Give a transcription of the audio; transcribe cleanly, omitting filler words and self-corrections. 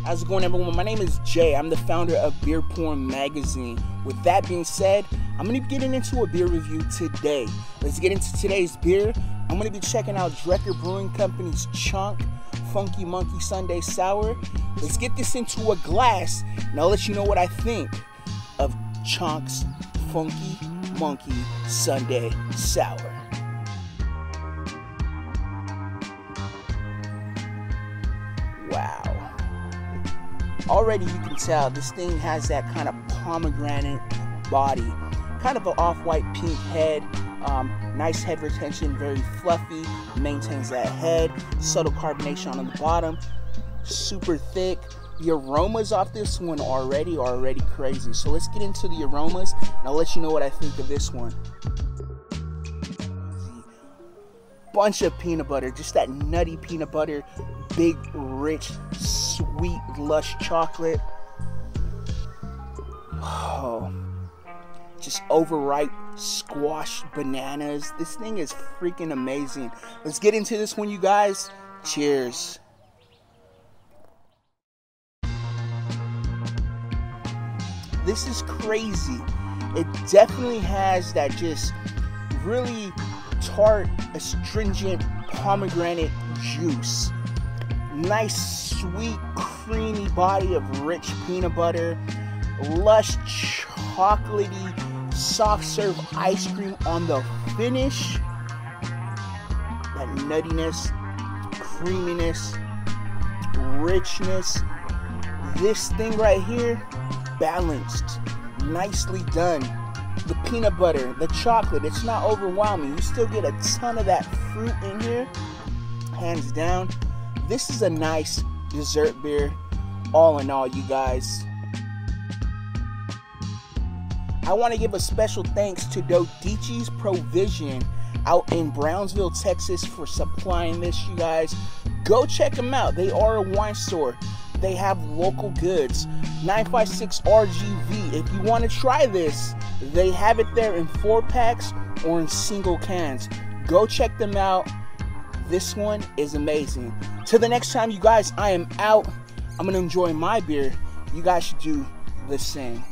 How's it going, everyone? My name is Jay. I'm the founder of Beer Porn Magazine. With that being said, I'm going to be getting into a beer review today. Let's get into today's beer. I'm going to be checking out Drekker Brewing Company's Chonk Funky Monkey Sundae Sour. Let's get this into a glass, and I'll let you know what I think of Chonk's Funky Monkey Sundae Sour. Wow. Already you can tell this thing has that kind of pomegranate body, kind of an off-white pink head, nice head retention, very fluffy, maintains that head, subtle carbonation on the bottom, super thick. The aromas off this one are already crazy. So let's get into the aromas, and I'll let you know what I think of this one. Bunch of peanut butter, just that nutty peanut butter, big, rich, sweet, lush chocolate. Oh, just overripe squashed bananas. This thing is freaking amazing. Let's get into this one, you guys. Cheers. This is crazy. It definitely has that just really tart, astringent pomegranate juice. Nice, sweet, creamy body of rich peanut butter. Lush, chocolatey, soft serve ice cream on the finish. That nuttiness, creaminess, richness. This thing right here, balanced, nicely done. The peanut butter, the chocolate, it's not overwhelming. You still get a ton of that fruit in here. Hands down, this is a nice dessert beer, all in all, you guys. I want to give a special thanks to Dodici's Provision out in Brownsville, Texas for supplying this, you guys. Go check them out. They are a wine store. They have local goods. 956 RGV. If you want to try this, they have it there in 4-packs or in single cans. Go check them out. This one is amazing. Till the next time, you guys, I am out. I'm going to enjoy my beer. You guys should do the same.